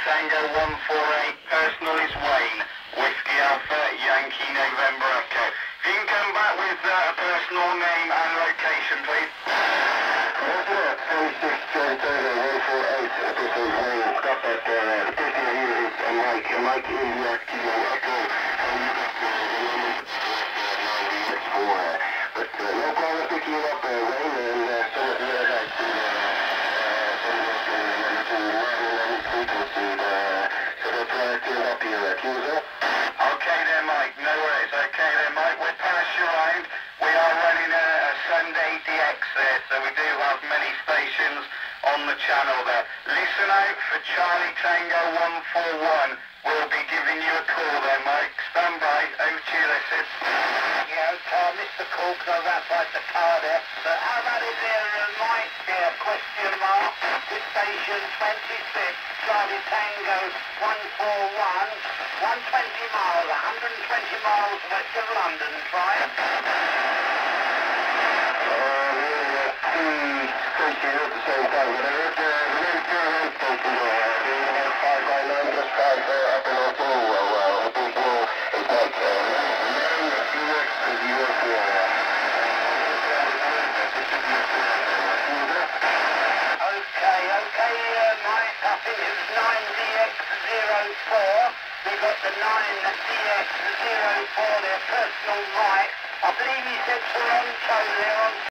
Tango 148, personal is Wayne, Whiskey Alpha, Yankee November Echo. If you can come back with a personal name and location, please. Mike India Kilo Echo. But no problem picking it up, Wayne, and some of the other guys to okay then, Mike, no worries. Okay then, Mike, we're past your round. We are running a Sunday DX there, so we do have many stations on the channel there. Listen out for Charlie Tango 141. We'll be giving you a call there, Mike. Stand by. Over to you, listen. Yeah, okay, I missed the call because I was outside the car there. But how about it there, Mike? Yeah, question mark. This station 26, Charlie Tango 141, 120 miles, 120 miles west of London, try it. Station at the same time, but I heard the next station doing about 5 by 9, just 5 up and on full, additional, it's like, 9 DX to 04. Okay, Mike, I think it's 9DX04. We've got the 9DX04 there, personal Mike. I believe he said Toronto there on